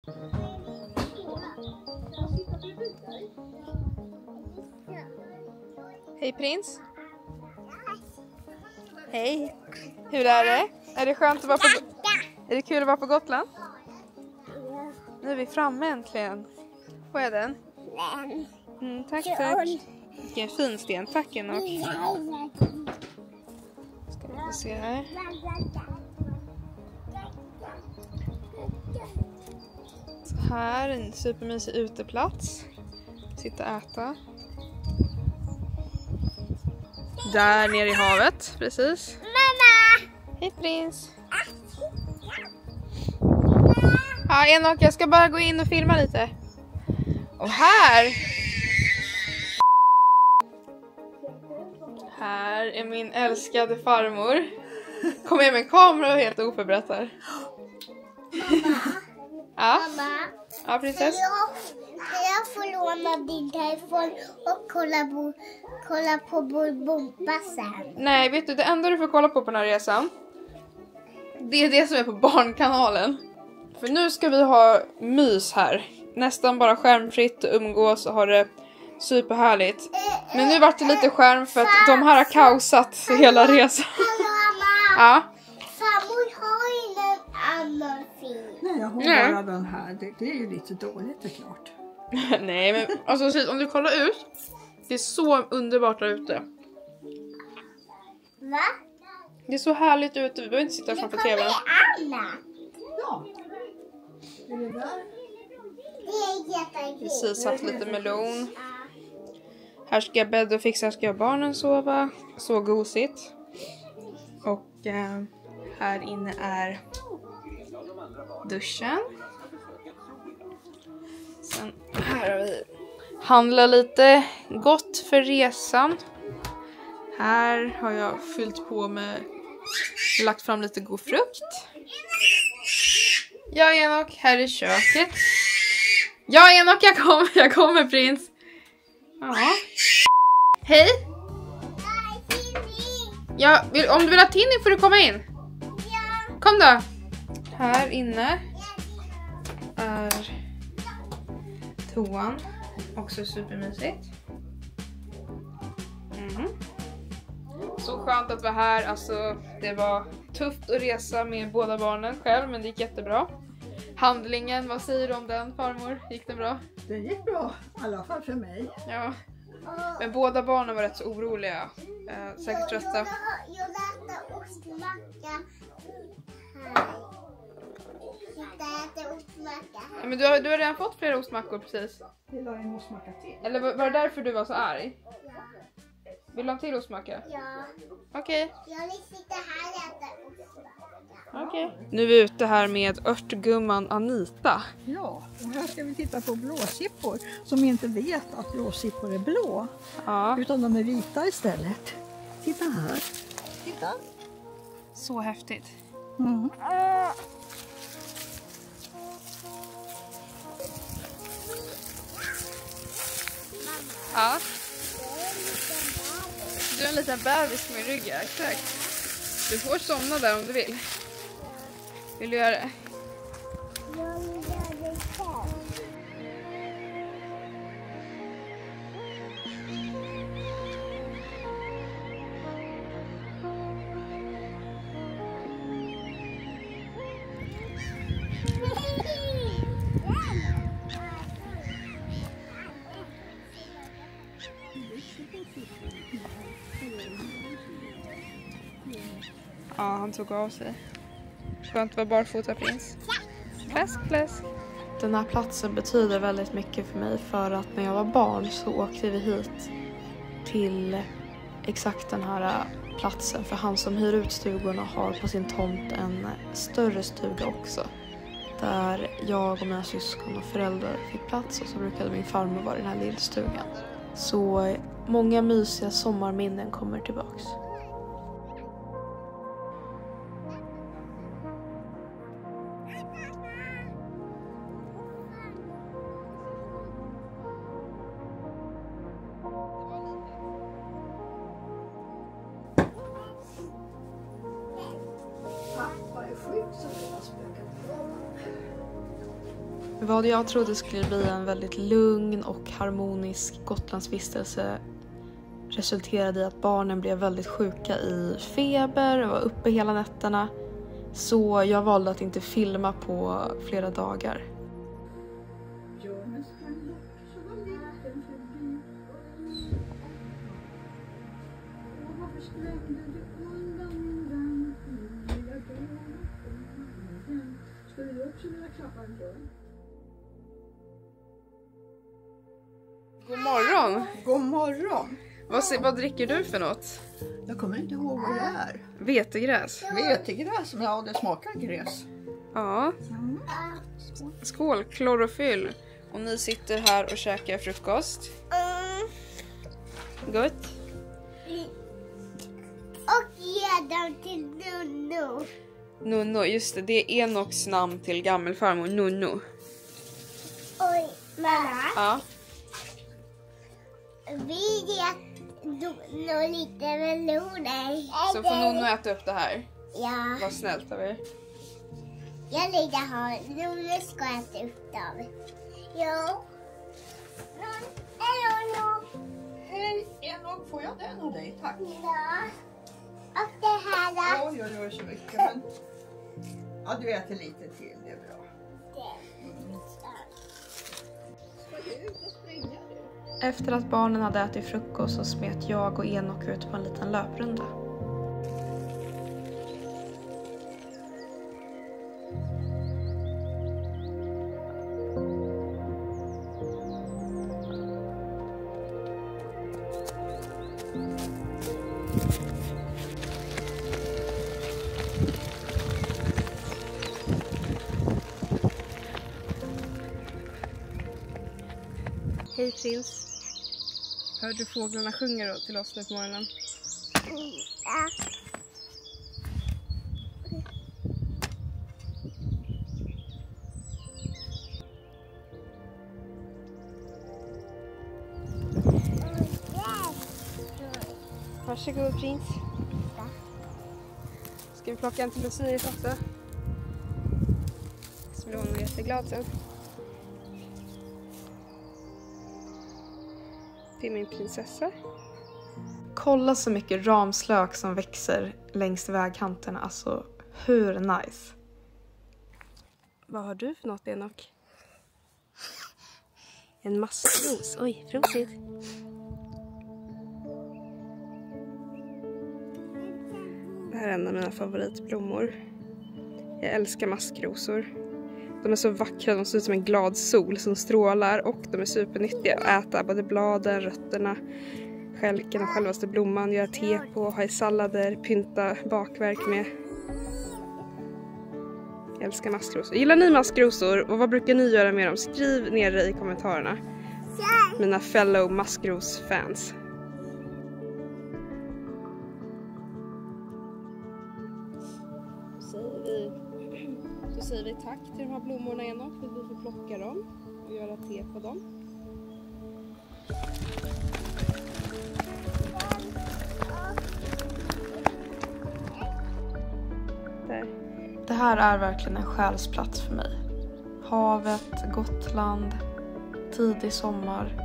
Hej prins. Hej. Hur är det? Är det skönt att vara på... Är det kul att vara på Gotland? Nu är vi framme äntligen. Vad är den? Tack, tack. Vilken fin sten. Tack, Enoch. Ska vi få se här. Så här, en supermysig uteplats. Sitta och äta. Där nere i havet, precis. Mamma! Hej prins. Ja, Enoch, jag ska bara gå in och filma lite. Och här är min älskade farmor. Kom med en kamera och helt oförberett här. Ja. Mamma, Ja, prinsess. jag får låna din telefon och kolla på Bomba sen. Nej, vet du, det enda du får kolla på den här resan, det är det som är på Barnkanalen. För nu ska vi ha mys här. Nästan bara skärmfritt och umgås och ha det superhärligt. Men nu vart det lite skärm för att de här har kaosat hela resan. Hallå mamma! Ja. Farmor har ingen annan film. Nej, jag har bara den här. Det är ju lite dåligt, det är klart. Nej, men alltså om du kollar ut, det är så underbart där ute. Va? Det är så härligt ute, vi behöver inte sitta framför tvn. Anna. Ja. Är det där? Det är jättegott. Precis, satt lite melon. Här ska jag bädda och fixa, här ska barnen sova. Så gosigt. Och här inne är duschen. Sen här har vi handla lite gott för resan. Här har jag fyllt på med, lagt fram lite god frukt. Ja, Enoch, här är köket. Ja, Enoch, jag kommer prins. Ja. Hej. Ja, om du vill ha Tinny får du komma in. Kom då. Här inne är toan. Också supermysigt. Så skönt att vara här. Alltså, det var tufft att resa med båda barnen själv, men det gick jättebra. Handlingen, vad säger du om den, farmor? Gick den bra? Det gick bra, i alla fall för mig. Ja. Men båda barnen var rätt så oroliga. Säkert trötta. Jag äter ostmacka här. Jag äter ostmacka här. Ja, men du har redan fått flera ostmackor precis. Vill du ha en ostmacka till? Eller var det därför du var så arg? Ja. Vill du ha en till ostmacka? Ja. Okej. Jag vill sitta här och äta ostmacka. Okej. Nu är vi ute här med örtgumman Anita. Ja, och här ska vi titta på blåsippor som inte vet att blåsippor är blå. Ja. Utan de är vita istället. Titta här. Titta. Så häftigt. Mm. Ja. Du är en liten bebis med rygg, exakt. Du får somna där om du vill. Vill du göra det? Jag vill göra det själv. Ja, han tog av sig. Skönt att vara barfota, prins. Fläsk, fläsk. Den här platsen betyder väldigt mycket för mig för att när jag var barn så åkte vi hit till exakt den här platsen. För han som hyr ut stugorna har på sin tomt en större stuga också. Där jag och mina syskon och föräldrar fick plats och så brukade min farmor vara i den här lillstugan. Så många mysiga sommarminnen kommer tillbaks. Pappa är sjuk så det har spökat på. Vad jag trodde skulle bli en väldigt lugn och harmonisk Gotlandsvistelse resulterade i att barnen blev väldigt sjuka i feber och var uppe hela nätterna. Så jag valde att inte filma på flera dagar. God morgon! God morgon! Vad dricker du för något? Jag kommer inte ihåg vad det är. Vetegräs. Vetegräs? Ja, det smakar gräs. Ja. Skål, klorofyll. Och ni sitter här och käkar frukost. Gott. Och ge dem till Nunno. Nunno, just det. Det är Enoks namn till gammelfarmor, Nunno. Oj, mamma. Ja. Vi ger Nunno lite meloner. Så får Nunno äta upp det här. Ja, Vad snällt av er. jag vill ha Nunno ska äta upp dem. Jo. Nunno. Hej, Enok, får jag den av dig? Tack. Ja. Och det här då? Oj, jag rör så mycket, men... Ja, du äter lite till, det är bra. Ska du ut och springa nu? Efter att barnen hade ätit frukost så smet jag och Enok ut på en liten löprunda. Hej prins. Hör du fåglarna sjunger till oss nu på morgonen? Ja. Varsågod prins. Ska vi plocka en till Osiris också? Så blir hon jätteglad sen. Det är min prinsessa. Kolla så mycket ramslök som växer längs vägkanterna. Alltså, hur nice. Vad har du för något, Enok? En maskros. Oj, prosit. Det här är en av mina favoritblommor. Jag älskar maskrosor. De är så vackra, de ser ut som en glad sol som strålar och de är supernyttiga att äta. Både bladen, rötterna, skälken och självaste blomman. Göra te på, ha i sallader, pynta bakverk med. Jag älskar maskrosor. Gillar ni maskrosor och vad brukar ni göra med dem? Skriv ner det i kommentarerna. Mina fellow maskros-fans. Så säger vi tack till de här blommorna Enok för att vi får plocka dem och göra te på dem. Där. Det här är verkligen en själsplats för mig. Havet, Gotland, tidig sommar.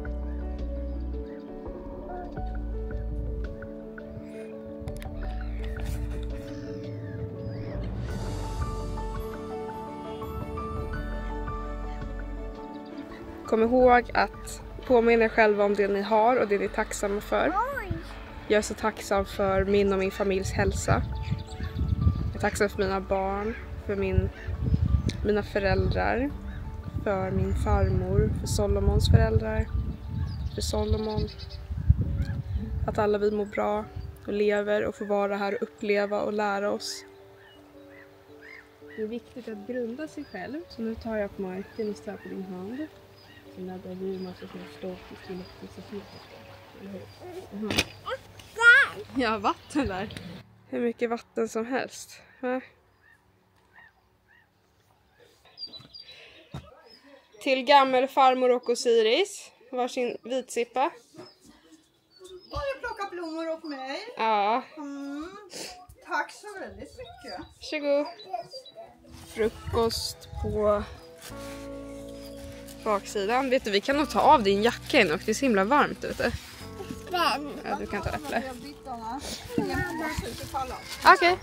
Kom ihåg att påminna er själva om det ni har och det ni är tacksamma för. Jag är så tacksam för min och min familjs hälsa. Jag är tacksam för mina barn, för mina föräldrar, för min farmor, för Solomons föräldrar, för Solomon. Att alla vi mår bra och lever och får vara här och uppleva och lära oss. Det är viktigt att grunda sig själv. Så nu tar jag på marken och står på din hand. Så laddar vi en massa sådana statisk elektricitet. Ja, vatten där. Hur mycket vatten som helst. Va? Till gammelfarmor och Osiris. Varsin vitsippa. Har du plockat blommor åt mig? Ja. Tack så väldigt mycket. Varsågod. Frukost på Baksidan. Vet du, vi kan nog ta av din jacka in och det är så himla varmt ute. Men. Ja, du kan ta äpple. Okej.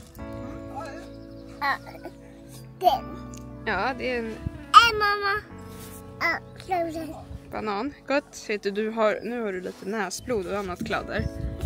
Den. Ja, det är en Mamma. banan. Gott. Vet du, nu har du lite näsblod och annat kladder.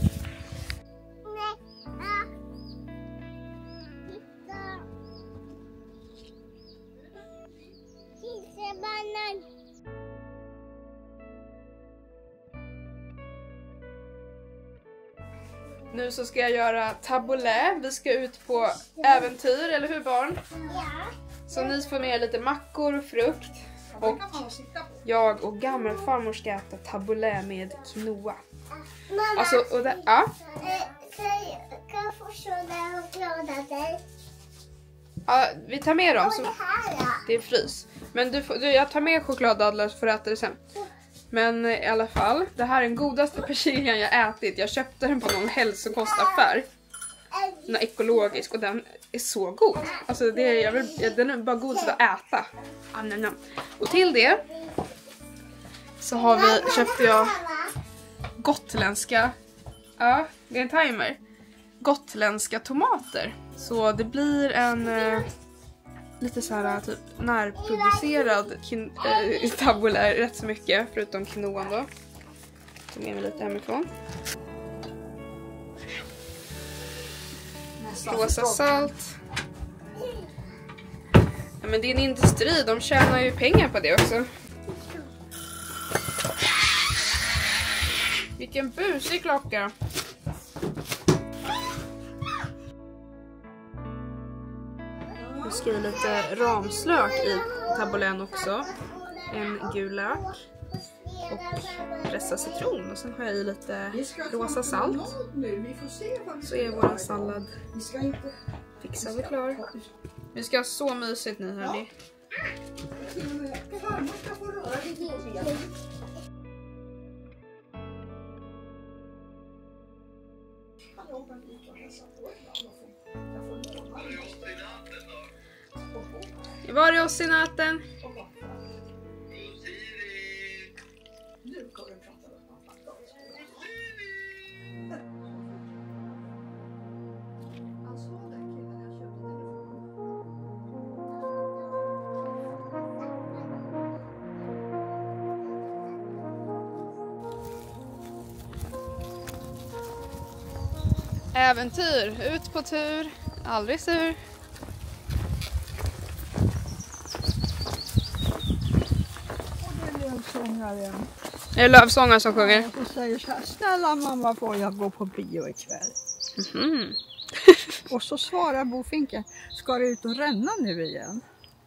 Nu så ska jag göra tabbouleh. Vi ska ut på äventyr, eller hur barn? Ja. Så ni får med lite mackor och frukt. Och jag och gammelfarmor ska äta tabbouleh med quinoa. Mamma. Alltså, och det, ja. Kan jag få sådana chokladader? Ja, vi tar med dem. Och Så det här då? det är frys. Men jag tar med chokladadlar för att äta det sen. Men i alla fall, det här är den godaste persiljan jag ätit. Jag köpte den på någon hälsokostaffär. Den är ekologisk och den är så god. Alltså den är bara god att äta. Och till det så köpte jag gotländska, ja det är en timer, gotländska tomater. Så det blir en lite så här typ närproducerad tabbouleh rätt så mycket, förutom quinoan då. Så med mig lite hemifrån. Rosa salt. Ja, men det är en industri, de tjänar ju pengar på det också. Vilken busig klocka. Nu ska jag lite ramslök i tabboulehen också. En gul lök. Och pressad citron. Och sen har jag i lite rosa salt. Så är vår sallad fixad och klar. Vi ska ha så mysigt nu, hörni. Var är oss i natten? Äventyr, ut på tur, aldrig sur. Det är lövsångare som sjunger. Och säger så här: snälla mamma, får jag gå på bio ikväll? Mm. Och så svarar Bofinken: ska du ut och ränna nu igen?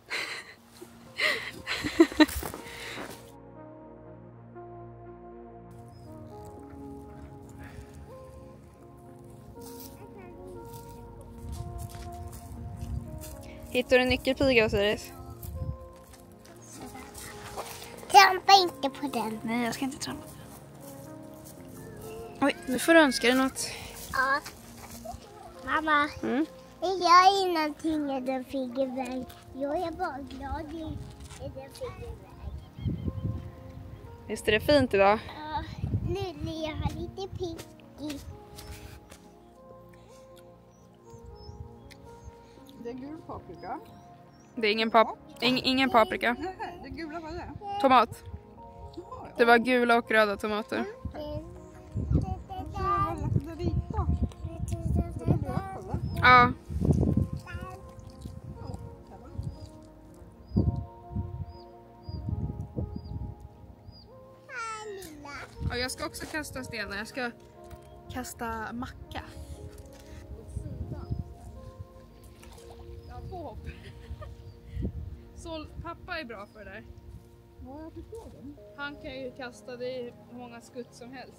Hittar du nyckelpiga, Osiris? Trampa inte på den. Nej, jag ska inte trampa. Oj, nu får du önska dig något. Ja. Mamma, jag gör ingenting när den fick iväg. Jag är bara glad när den fick iväg. Visst är det fint idag? Ja, Lille, jag har lite pick. Det är gul paprika. Det är ingen paprika. Nej, det gula var det. Tomat. Det var gula och röda tomater. Det vita. Ja. Och jag ska också kasta stenar. Jag ska kasta macka. Ja, på hopp. Så pappa är bra för det där. Ja, jag förstår det. Han kan ju kasta det i hur många skutt som helst.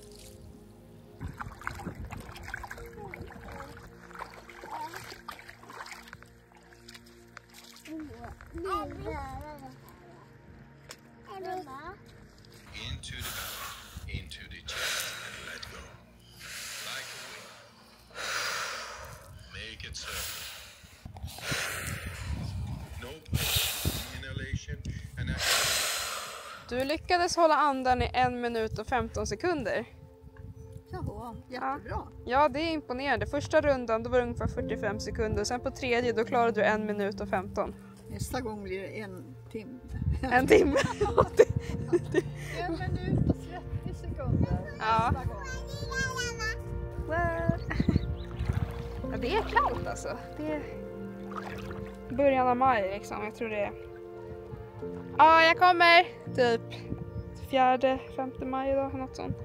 Into the belly, into the chest, and let go. Like a wing. Make it circle. No pain, Du lyckades hålla andan i 1 minut och 15 sekunder. Jaha, jättebra. Ja, det är imponerande. Första rundan då var det ungefär 45 sekunder. Sen på tredje då klarade du 1 minut och 15. Nästa gång blir det 1 timme. 1 timme. 1 minut och 30 sekunder. Ja. Nästa gång. Ja, det är kallt alltså. Det är början av maj liksom. Jag tror det är... Ja, jag kommer. Typ 4-5 maj idag, något sånt.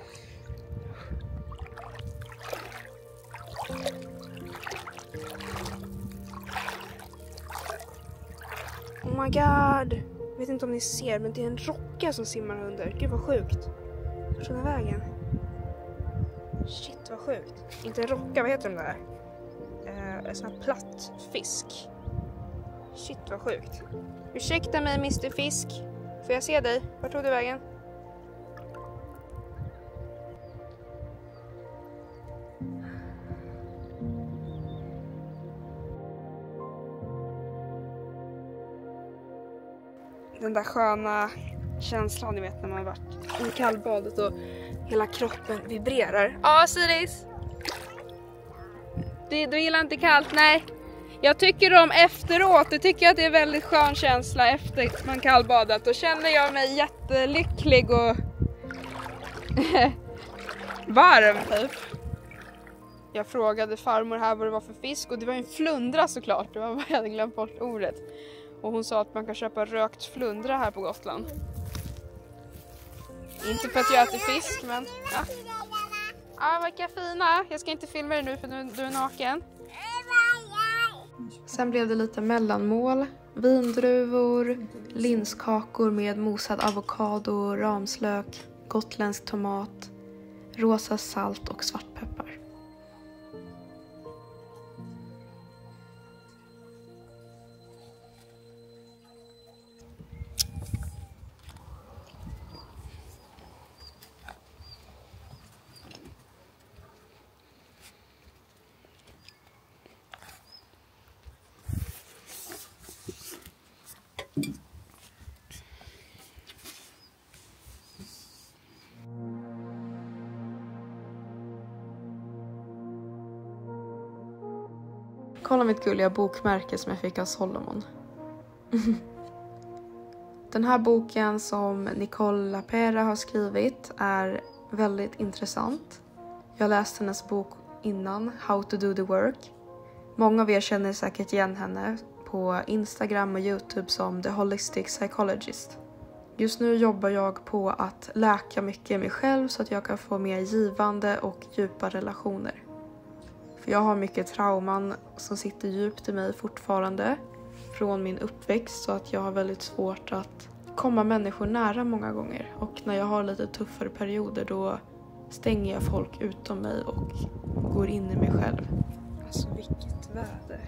Oh my god. Jag vet inte om ni ser, men det är en rocka som simmar under. Gud vad sjukt. Från vägen. Shit vad sjukt. Inte en rocka, vad heter den där? En sån här platt fisk. Shit vad sjukt. Ursäkta mig Mr. Fisk. Får jag se dig? Vart tog du vägen? Den där sköna känslan ni vet när man har varit i kallbadet och hela kroppen vibrerar. Ja, Siris. Du gillar inte kallt, nej. Jag tycker om efteråt. Jag tycker att det är en väldigt skön känsla efter man kallbadat. Då känner jag mig jättelycklig och varm typ. Jag frågade farmor här vad det var för fisk och det var en flundra såklart. Det var bara jag hade glömt bort ordet. Och hon sa att man kan köpa rökt flundra här på Gotland. Inte för att jag äter fisk, men ja. Ja, vilka fina. Jag ska inte filma dig nu för du är naken. Sen blev det lite mellanmål. Vindruvor, linskakor med mosad avokado, ramslök, gotländsk tomat, rosa salt och svartpeppar. Kolla mitt gulliga bokmärke som jag fick av Solomon. Den här boken som Nicole Lapera har skrivit är väldigt intressant. Jag läste hennes bok innan, How to do the work. Många av er känner säkert igen henne på Instagram och YouTube som The Holistic Psychologist. Just nu jobbar jag på att läka mycket i mig själv så att jag kan få mer givande och djupa relationer. För jag har mycket trauman som sitter djupt i mig fortfarande från min uppväxt så att jag har väldigt svårt att komma människor nära många gånger. Och när jag har lite tuffare perioder då stänger jag folk utom mig och går in i mig själv. Alltså vilket väder.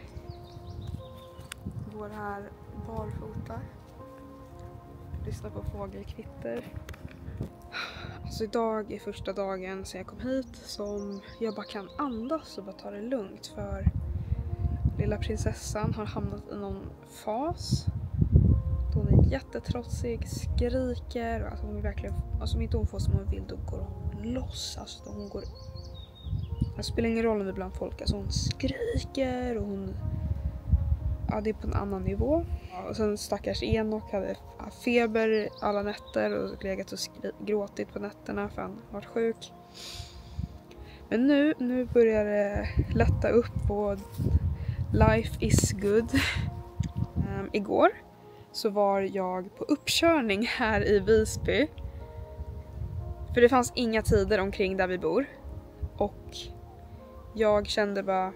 Går här barfota. Lyssnar på fågelkvitter. Alltså idag är första dagen sedan jag kom hit som jag bara kan andas och bara ta det lugnt för lilla prinsessan har hamnat i någon fas. Hon är jättetrotsig, skriker och alltså hon är verkligen, alltså om inte hon får som hon vill då går hon loss. Alltså hon går, det spelar ingen roll om det är bland folk, alltså hon skriker och hon, ja det är på en annan nivå. Och sen stackars Enok hade feber alla nätter och legat och gråtit på nätterna för han var sjuk. Men nu börjar det lätta upp och life is good. Igår så var jag på uppkörning här i Visby. För det fanns inga tider omkring där vi bor. Och jag kände bara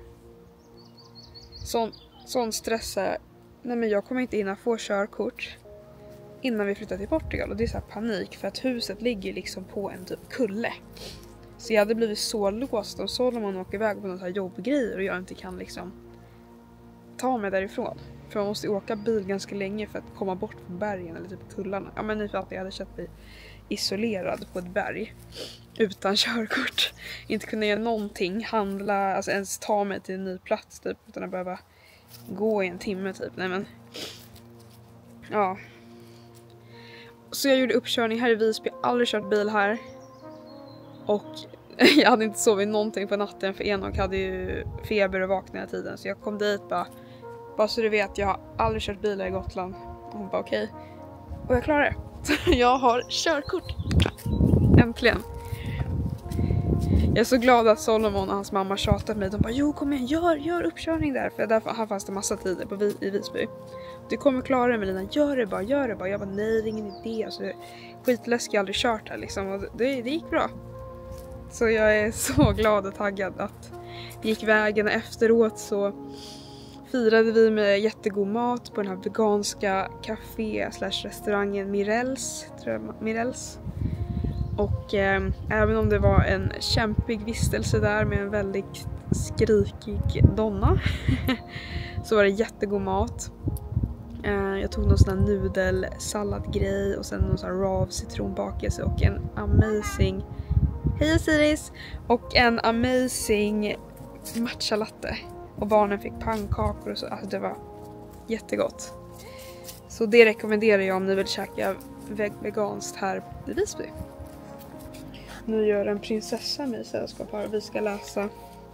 sån stressa. Nej men jag kommer inte hinna få körkort innan vi flyttar till Portugal. Och det är så här panik för att huset ligger liksom på en typ kulle. Så jag hade blivit så låst om Solomon åker iväg på några jobbgrejer och jag inte kan liksom ta mig därifrån. För man måste åka bil ganska länge för att komma bort från bergen eller typ kullarna. Ja men ni fattar, jag hade känt mig isolerad på ett berg utan körkort. Inte kunna göra någonting, handla, alltså ens ta mig till en ny plats typ utan att behöva gå i en timme typ. Nej men ja. Så jag gjorde uppkörning här i Visby, aldrig kört bil här. Och jag hade inte sovit någonting på natten för Enok hade ju feber och vaknade hela tiden. Så jag kom dit bara så du vet, jag har aldrig kört bil här i Gotland. Och hon bara okej. Och jag klarar det. Jag har körkort. Äntligen. Jag är så glad att Solomon och hans mamma tjatat mig. De bara, jo kom igen, gör uppkörning där. För där fanns det massa tider i Visby. Du kommer klara det Melina, gör det bara. Jag bara, nej det är ingen idé. Alltså, skitläskigt, jag har aldrig kört här liksom. Och det gick bra. Så jag är så glad och taggad att det gick vägen. Efteråt så firade vi med jättegod mat på den här veganska café/restaurangen Mirels. Och även om det var en kämpig vistelse där med en väldigt skrikig donna så var det jättegod mat. Jag tog någon sån här nudelsalladgrej och sen någon sån här raw citronbakelse och en amazing hej Siris! Och en amazing matcha latte. Och barnen fick pannkakor och så. Alltså det var jättegott. Så det rekommenderar jag om ni vill käka veganskt här i Visby. Nu gör en prinsessa med sällskap här. Vi ska läsa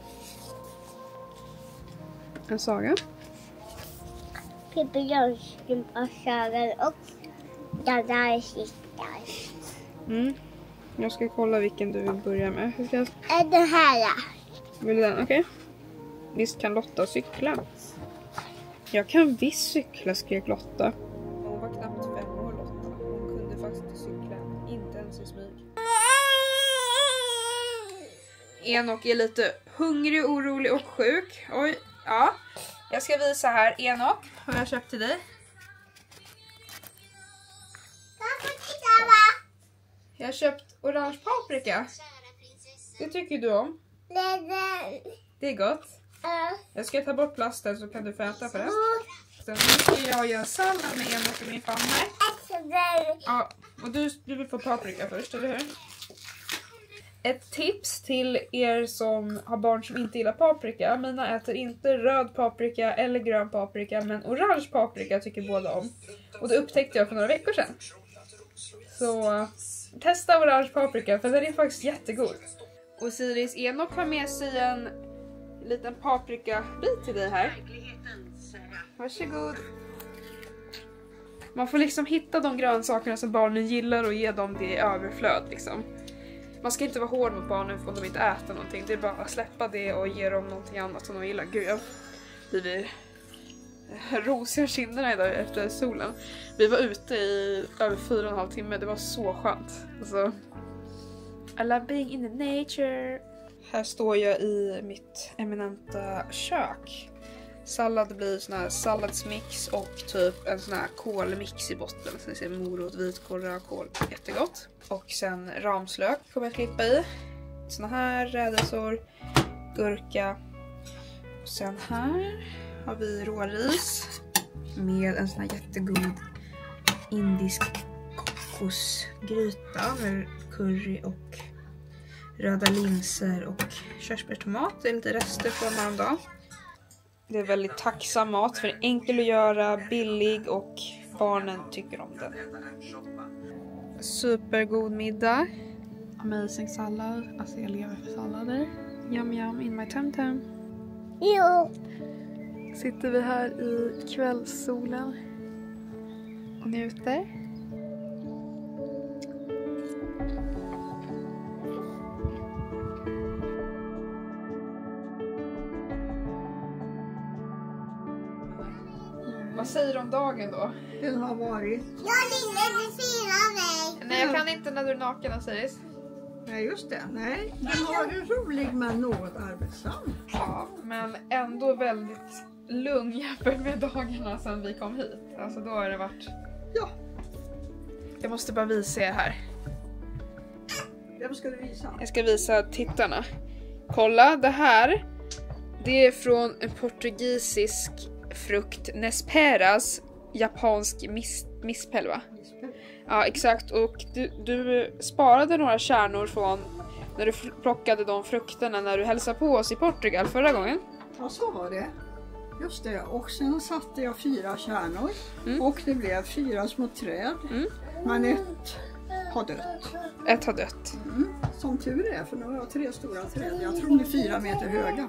en saga. Pippi Långstrump-sagan och den där kistan. Jag ska kolla vilken du vill börja med. Den här. Vill du den? Okej. Visst kan Lotta cykla? Jag kan visst cykla, skrek Lotta. Hon var knappt 5 år Lotta. Hon kunde faktiskt inte cykla. Inte ens i smyg. Enok är lite hungrig, orolig och sjuk. Oj, ja. Jag ska visa här. Enok, vad jag köpt till dig. Jag har köpt orange paprika. Det tycker du om? Det är gott. Jag ska ta bort plasten så kan du få äta på det. Sen ska jag göra sallad med Enok och min familj. Ja, och du vill få paprika först, eller hur? Ett tips till er som har barn som inte gillar paprika. Mina äter inte röd paprika eller grön paprika, men orange paprika tycker båda om. Och det upptäckte jag för några veckor sedan. Så testa orange paprika för den är faktiskt jättegod. Och Siris, Enok har med sig en liten paprikabit till dig här. Varsågod. Man får liksom hitta de grönsakerna som barnen gillar och ge dem det i överflöd liksom. Man ska inte vara hård mot barnen om de inte äter någonting. Det är bara att släppa det och ge dem någonting annat som de gillar. Gud, jag blir rosiga kinderna idag efter solen. Vi var ute i över 4,5 timmar. Det var så skönt. Alltså, I love being in the nature. Här står jag i mitt eminenta kök. Sallad blir sån här salladsmix och typ en sån här kolmix i botten. Så det ser morot, vitkål, rödkål. Jättegott. Och sen ramslök kommer jag klippa i. Såna här rädisor, gurka. Och sen här har vi råris med en sån här jättegod indisk kokosgryta med curry och röda linser och körsbärstomat. Det är lite rester från häromdagen. Det är väldigt tacksam mat för enkel att göra, billig och barnen tycker om den. Supergod middag. Amazing sallad. Alltså jag lever för sallader. Yum yum in my tum-tum. Jo. Sitter vi här i kvällssolen och njuter. Vad säger du om dagen då? Den har varit. Jag ville fira mig. Nej, jag kan inte när du är naken, Osiris. Nej, just det. Nej, den har varit rolig men något arbetsam. Ja, men ändå väldigt lugn jämfört med dagarna sedan vi kom hit. Alltså då har det varit... Ja. Jag måste bara visa er här. Vem ska du visa? Jag ska visa tittarna. Kolla, det här. Det är från en portugisisk frukt. Nesperas. Japansk mispel, va? Ja, exakt. Och du sparade några kärnor från när du plockade de frukterna när du hälsade på oss i Portugal förra gången. Ja, så var det. Just det, och sen satte jag 4 kärnor och det blev 4 små träd. Men ett har dött. Ett har dött. Som tur är, för nu har jag 3 stora träd. Jag tror de är 4 meter höga.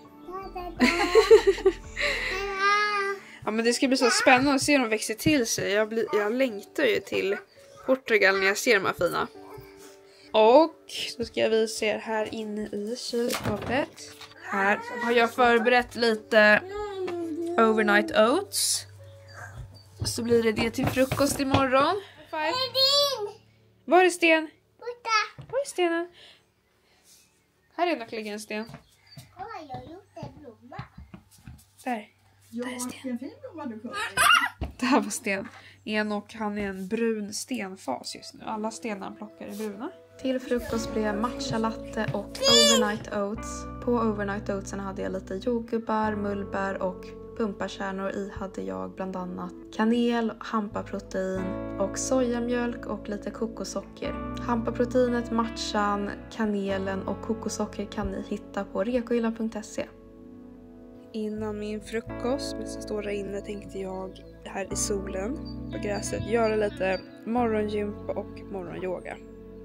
Ja, men det ska bli så spännande att se hur de växer till sig. Jag längtar ju till Portugal när jag ser de här fina. Och så ska jag visa er här inne i kylskåpet. Här har jag förberett lite overnight oats. Så blir det till frukost imorgon. Var är sten? Var är stenen? Här är nog en sten. Kolla, jag har gjort en blomma. Där. Ja, vilken fin blomma du kunde. Det här var sten. Enok, han är en brun stenfas just nu. Alla stenar plockar är bruna. Till frukost blev matcha latte och overnight oats. På overnight oatsen hade jag lite jordgubbar, mullbär och pumpakärnor. I hade jag bland annat kanel, hampaprotein och sojamjölk och lite kokossocker. Hampaproteinet, matchan, kanelen och kokossocker kan ni hitta på rekohyllan.se. Innan min frukost, men så står där inne, tänkte jag här i solen på gräset göra lite morgongympa och morgonyoga.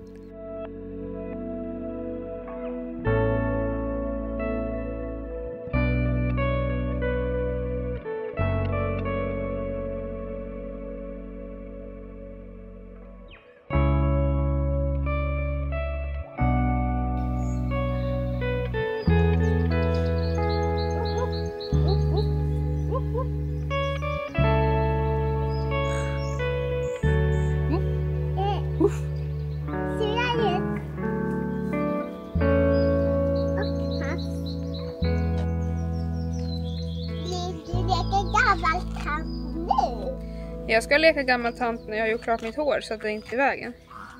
Jag ska leka gammal tant när jag har gjort klart mitt hår så att det inte är i vägen.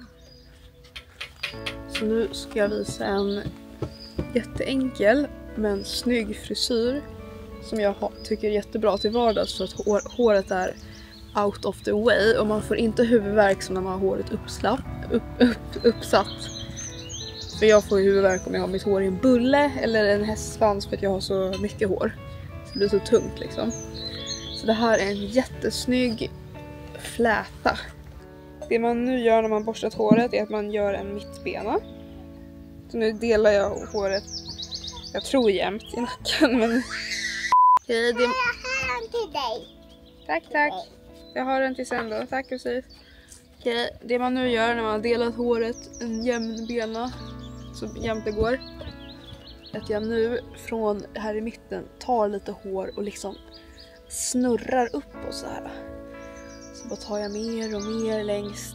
Så nu ska jag visa en jätteenkel men snygg frisyr som jag tycker är jättebra till vardags för att håret är out of the way och man får inte huvudvärk som när man har håret uppsatt. För jag får huvudvärk om jag har mitt hår i en bulle eller en hästsvans för att jag har så mycket hår. Så det blir så tungt liksom. Så det här är en jättesnygg fläta. Det man nu gör när man borstat håret är att man gör en mittbena. Så nu delar jag håret, jag tror jämt i nacken, men... Okej, det... Jag har den till dig. Tack. Jag har den till sen då. Tack precis. Okej, det man nu gör när man har delat håret en jämn bena så jämnt det går. Att jag nu från här i mitten tar lite hår och liksom snurrar upp och så här. Så bara tar jag mer och mer längst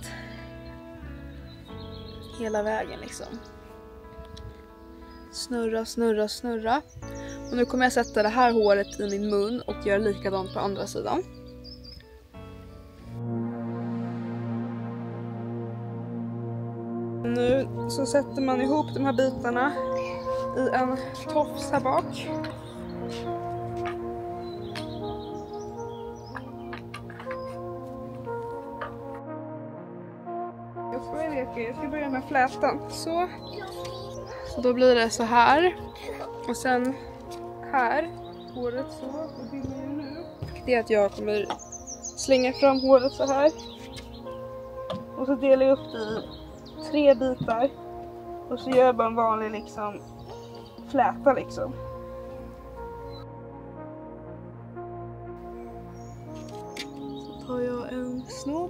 hela vägen liksom. Snurra. Och nu kommer jag sätta det här håret i min mun och göra likadant på andra sidan. Nu så sätter man ihop de här bitarna i en tofs här bak. Jag ska börja med flätan. Så då blir det så här. Och sen här, håret så. Och det blir nu. Det är att jag kommer slänga fram håret så här. Och så delar jag upp det i 3 bitar. Och så gör jag bara en vanlig liksom fläta liksom. Så tar jag en snodd.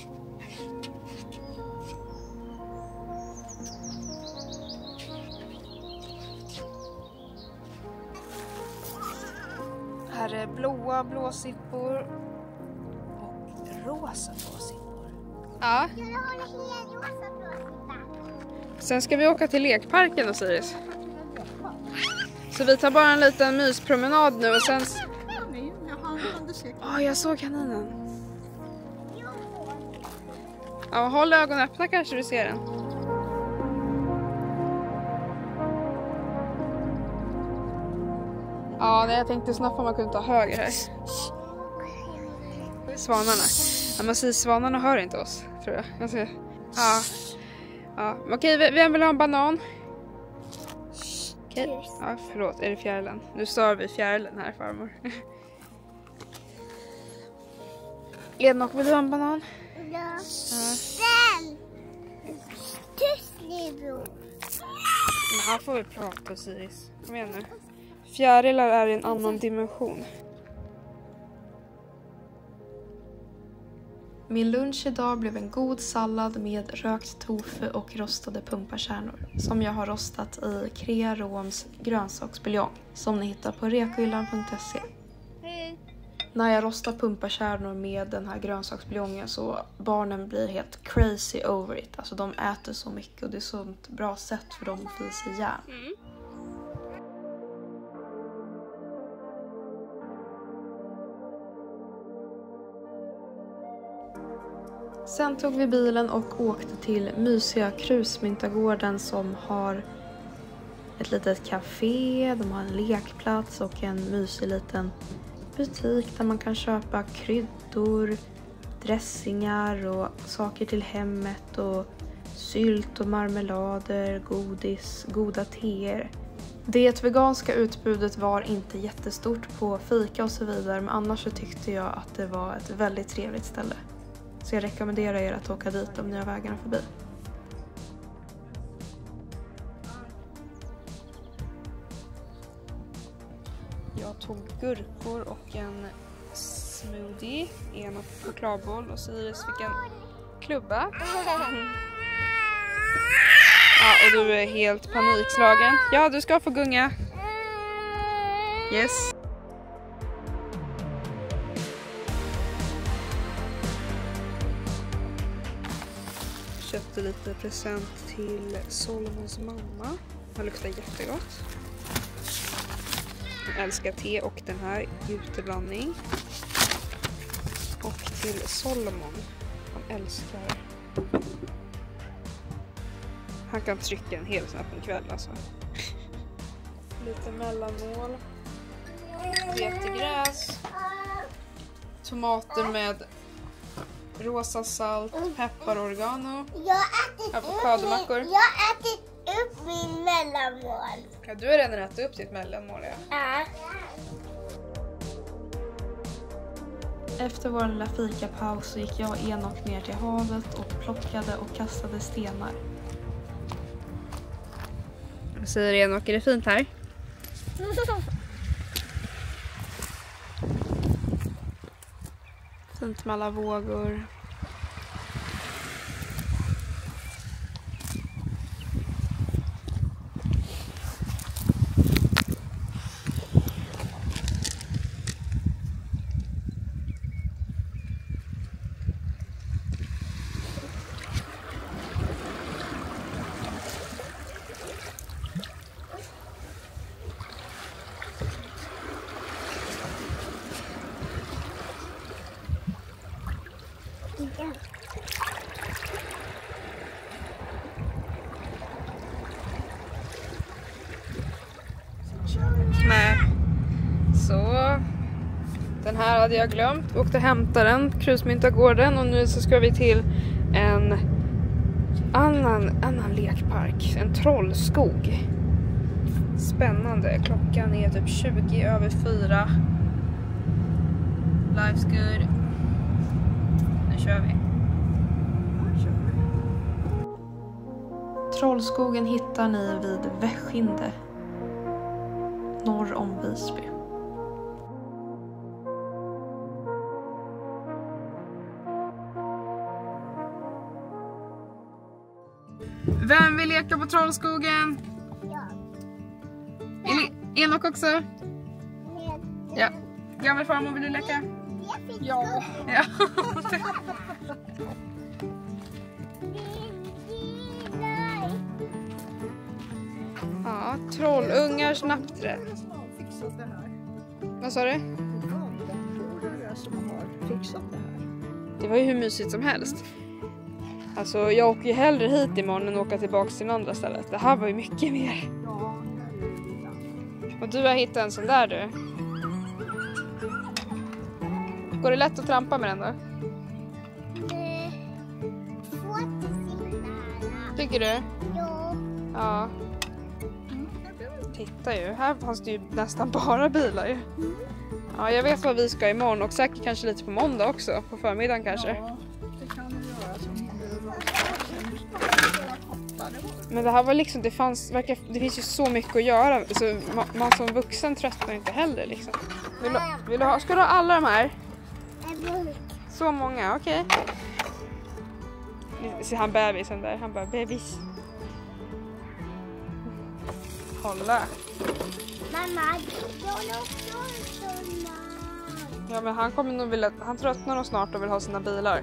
Här är blåsippor och rosa blåsippor. Ja. Jag har en hel rosa blåsippa. Sen ska vi åka till lekparken, Osiris. Så vi tar bara en liten myspromenad nu och sen... jag såg kaninen. Ja, håll ögonen öppna kanske du ser den. Ja, nej, jag tänkte snabbt om man kunde ta höger här. Svanarna. Ja, man säger svanarna hör inte oss, tror jag. Ja. Okej, vem vill ha en banan? Ja, förlåt. Är det fjärilen? Nu står vi fjärilen här, farmor. Enok, vill du ha en banan? Ja. Tyst, Libro. Men här får vi prata, Siris. Kom igen nu. Fjärilar är i en annan dimension. Min lunch idag blev en god sallad med rökt tofu och rostade pumpakärnor som jag har rostat i Crea Roms grönsaksbuljong som ni hittar på rekohyllan.se. När jag rostar pumpakärnor med den här grönsaksbuljongen så barnen blir helt crazy over it. Alltså de äter så mycket och det är så ett bra sätt för dem att få i sig järn. Sen tog vi bilen och åkte till mysiga Krusmyntagården som har ett litet café, de har en lekplats och en mysig liten butik där man kan köpa kryddor, dressingar och saker till hemmet och sylt och marmelader, godis, goda teer. Det veganska utbudet var inte jättestort på fika och så vidare, men annars så tyckte jag att det var ett väldigt trevligt ställe. Så jag rekommenderar er att åka dit om ni har vägarna förbi. Jag tog gurkor och en smoothie, en chokladboll och Siris fick en klubba. Ja, och du är helt panikslagen. Ja, du ska få gunga. Yes. Köpte lite present till Solomons mamma. Den luktar jättegott. Jag älskar te och den här juteblandning. Och till Solomon. Han älskar. Han kan trycka en hel sån här på en kväll alltså. Lite mellanmål. Vetegräs. Tomater med rosa salt, peppar, oregano. Avokadomackor. Jag har ätit upp min mellanmål. Ja, du har redan ätit upp ditt mellanmål, ja. Ja. Efter vår lilla fikapaus så gick jag och Enok ner till havet och plockade och kastade stenar. Vad säger Enok, är det fint här? Fint med alla vågor. Nej. Så. Den här hade jag glömt. Vi åkte och hämtade den, Krusmyntagården, och nu så ska vi till en annan lekpark. En trollskog. Spännande. Klockan är typ 4:20. Life's good. Nu kör vi. Trollskogen hittar ni vid Väskinde, norr om Visby. Vem vill leka på Trollskogen? Ja. Enok också? Ja. Gammelfarmor, vill du leka? Ja. Ja. Ja, trollungars nappträd. Vad sa du? Det var ju hur mysigt som helst. Alltså jag åker ju hellre hit imorgon än åka tillbaka till andra stället. Det här var ju mycket mer. Och du har hittat en sån där, du. Går det lätt att trampa med den då? Tycker du? Ja. Ja. tittar ju. Här fanns det ju nästan bara bilar ju. Ja, jag vet vad vi ska imorgon och säkert kanske lite på måndag också. På förmiddagen kanske. Ja, det kan du göra som du. Men det här var liksom, det finns ju så mycket att göra. Så man som vuxen tröttnar inte heller liksom. Ska du ha alla de här? Så många, okej. Ser han bebisen där? Han bara, bebis. Kolla. Mamma, jag också såna. Ja, men han kommer nog vilja, han tröttnar nog snart och vill ha sina bilar.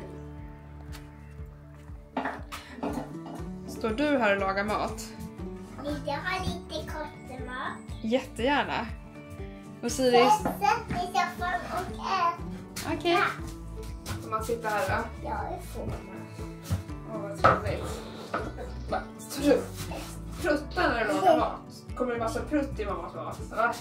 Står du här och lagar mat? Jag har lite kostmat. Jättegärna. Och Siri... Sätt i soffan och ät. Okej. Så man sitter här då? Ja, det får man. Åh, vad trevligt. Står du pruttar när du lagar mat? Kommer det massa prutt i mammas mat? Va?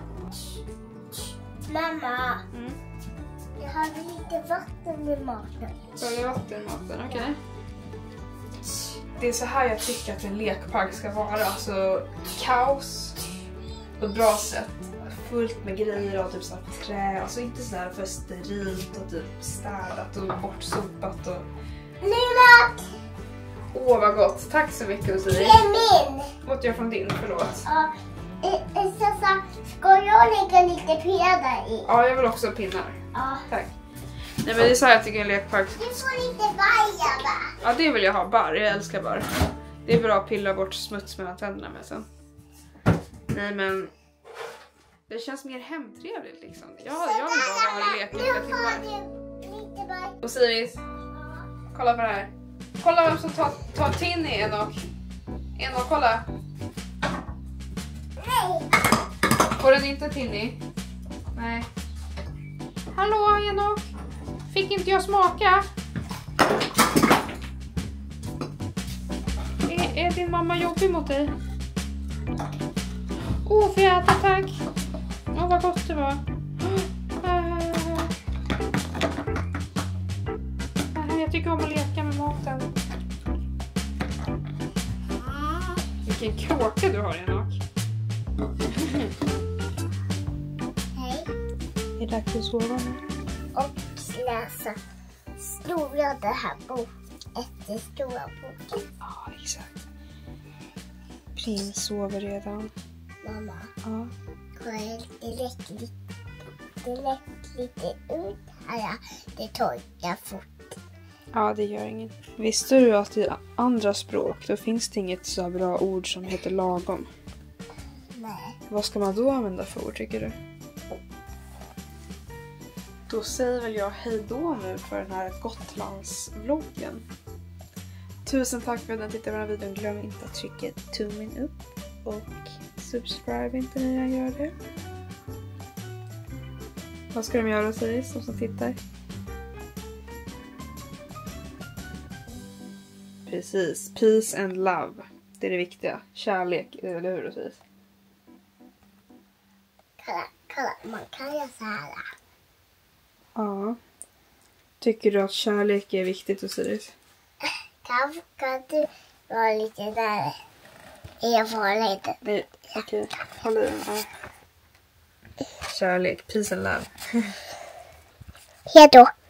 Mamma, jag har lite vatten i maten. Så har du vatten i maten, okej. Det är så här jag tycker att en lekpark ska vara. Alltså kaos på ett bra sätt. Fullt med grejer och typ så här trä. Alltså inte så här för sterilt och typ städat och bortsopat och... Lilla! Åh, vad gott. Tack så mycket, Siri. Det är min! Åt jag från din, förlåt. Ja, ska jag lägga lite pinnar i? Ja, jag vill också ha pinnar. Ja. Tack. Nej, men det är så här jag tycker en lekpark... Du får lite baja, va? Ja, det vill jag ha. Barr. Jag älskar barr. Det är bra att pilla bort smuts mellan tänderna med sen. Nej, men... Det känns mer hemtrevligt liksom. Jag vill bara vara i leken i flera timmar. Och Siris, kolla på det här. Kolla vem som tar Tinny, Enok. Enok, kolla. Nej! Får den inte Tinny? Nej. Hallå Enok. Fick inte jag smaka? Är din mamma jobbig mot dig? Får jag äta, tack? Åh, vad gott det var. Jag tycker om att leka med maten. Vilken kråka du har, Enok. Hej. Det är dags att sova nu. Och läsa stora det här efter stora boken. Ja, exakt. Prins sover redan. Mamma, Ja. det läcker lite ut här. Det torkar fort. Ja, det gör inget. Visste du att i andra språk då finns det inget så bra ord som heter lagom? Nej. Vad ska man då använda för ord, tycker du? Då säger väl jag hej då nu för den här Gotlandsvloggen. Tusen tack för att ni tittade på den här videon. Glöm inte att trycka tummen upp och subscribe inte när jag gör det. Vad ska de göra, Siris, som tittar? Precis, peace and love. Det är det viktiga. Kärlek, eller hur, Siris? Kolla, man kan göra så här. Ja. Tycker du att kärlek är viktigt, Siris? Kan du vara lite där? Jag får lite. Nej, okej. Håll i den. Ja. Kärlek, peace and love. Hejdå.